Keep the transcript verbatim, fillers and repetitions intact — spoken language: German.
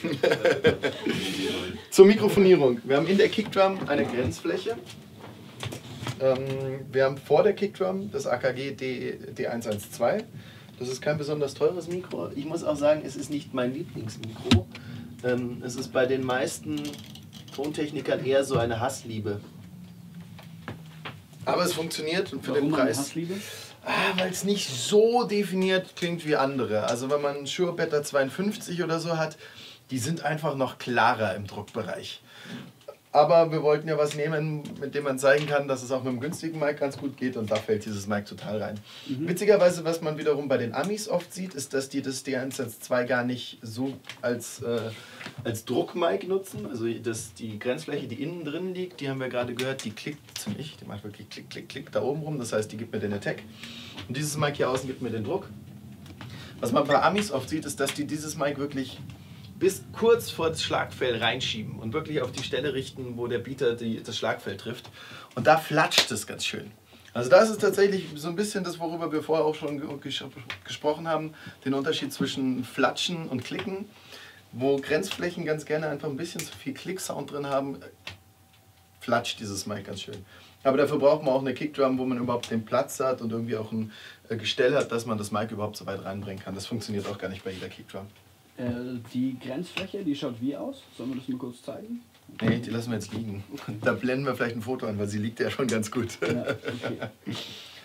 Zur Mikrofonierung. Wir haben in der Kickdrum eine Grenzfläche. Ähm, wir haben vor der Kickdrum das A K G D hundertzwölf. Das ist kein besonders teures Mikro. Ich muss auch sagen, es ist nicht mein Lieblingsmikro. Ähm, es ist bei den meisten Tontechnikern eher so eine Hassliebe. Aber es funktioniert und für Warum den Preis. Eine Hassliebe? Ah, weil es nicht so definiert klingt wie andere. Also wenn man einen Shure Beta zweiundfünfzig oder so hat, die sind einfach noch klarer im Druckbereich. Aber wir wollten ja was nehmen, mit dem man zeigen kann, dass es auch mit einem günstigen Mic ganz gut geht und da fällt dieses Mic total rein. Mhm. Witzigerweise, was man wiederum bei den Amis oft sieht, ist, dass die das D hundertzwölf gar nicht so als, äh, als Druckmic nutzen. Also das, die Grenzfläche, die innen drin liegt, die haben wir gerade gehört, die klickt ziemlich, die macht wirklich klick, klick, klick da oben rum, das heißt, die gibt mir den Attack. Und dieses Mic hier außen gibt mir den Druck. Was man bei Amis oft sieht, ist, dass die dieses Mic wirklich bis kurz vor das Schlagfell reinschieben und wirklich auf die Stelle richten, wo der Beater die, das Schlagfell trifft. Und da flatscht es ganz schön. Also das ist tatsächlich so ein bisschen das, worüber wir vorher auch schon ges gesprochen haben, den Unterschied zwischen Flatschen und Klicken, wo Grenzflächen ganz gerne einfach ein bisschen zu viel Klick-Sound drin haben, flatscht dieses Mic ganz schön. Aber dafür braucht man auch eine Kickdrum, wo man überhaupt den Platz hat und irgendwie auch ein Gestell hat, dass man das Mic überhaupt so weit reinbringen kann. Das funktioniert auch gar nicht bei jeder Kickdrum. Die Grenzfläche, die schaut wie aus? Sollen wir das mal kurz zeigen? Nee, die lassen wir jetzt liegen. Da blenden wir vielleicht ein Foto an, weil sie liegt ja schon ganz gut. Ja, okay.